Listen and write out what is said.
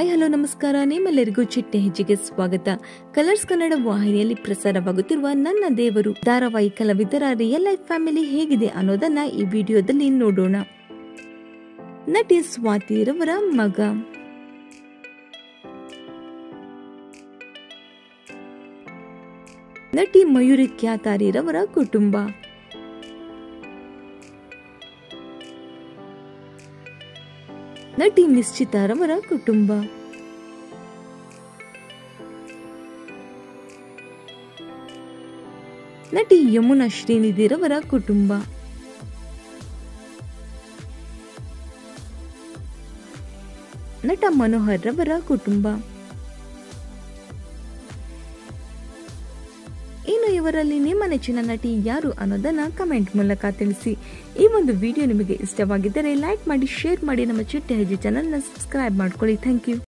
Hi hello ನಮಸ್ಕಾರ, ನಿಮ್ಮೆಲ್ಲರಿಗೂ ಚಿಟ್ಟೆ ಹೆಜ್ಜೆಗೆ ಸ್ವಾಗತ. ಕಲರ್ಸ್ ಕನ್ನಡ ವಾಹಿನಿಯಲ್ಲಿ ಪ್ರಸಾರವಾಗುತ್ತಿರುವ ನನ್ನ ದೇವರು ಧಾರಾವಾಹಿ ಕಲಾವಿದರ ರಿಯಲ್ ಲೈಫ್ ಫ್ಯಾಮಿಲಿ ಹೇಗಿದೆ ಅನ್ನೋದನ್ನ ಈ ವಿಡಿಯೋದಲ್ಲಿ ನೋಡೋಣ. ನಟಿ ಸ್ವಾತಿ ರವರ ಮಗ, ನಟಿ ಮಯೂರಿ ಕ್ಯಾತಾರಿ ರವರ ಕುಟುಂಬ, ನಟಿ ನಿಶ್ಚಿತಾ ರವರ ಕುಟುಂಬ, ನಟಿ ಯಮುನಾ ಶ್ರೀನಿಧಿ ರವರ ಕುಟುಂಬ, ನಟ ಮನೋಹರ್ ರವರ ಕುಟುಂಬ. ಇನ್ನು ಇವರಲ್ಲಿ ನಿಮ್ಮ ನೆಚ್ಚಿನ ನಟಿ ಯಾರು ಅನ್ನೋದನ್ನ ಕಮೆಂಟ್ ಮೂಲಕ ತಿಳಿಸಿ. ಈ ಒಂದು ವಿಡಿಯೋ ನಿಮಗೆ ಇಷ್ಟವಾಗಿದ್ದರೆ ಲೈಕ್ ಮಾಡಿ, ಶೇರ್ ಮಾಡಿ, ನಮ್ಮ ಚಿಟ್ಟೆ ಹೆಜ್ಜೆ ಚಾನೆಲ್ನ ಸಬ್ಸ್ಕ್ರೈಬ್ ಮಾಡ್ಕೊಳ್ಳಿ. Thank you.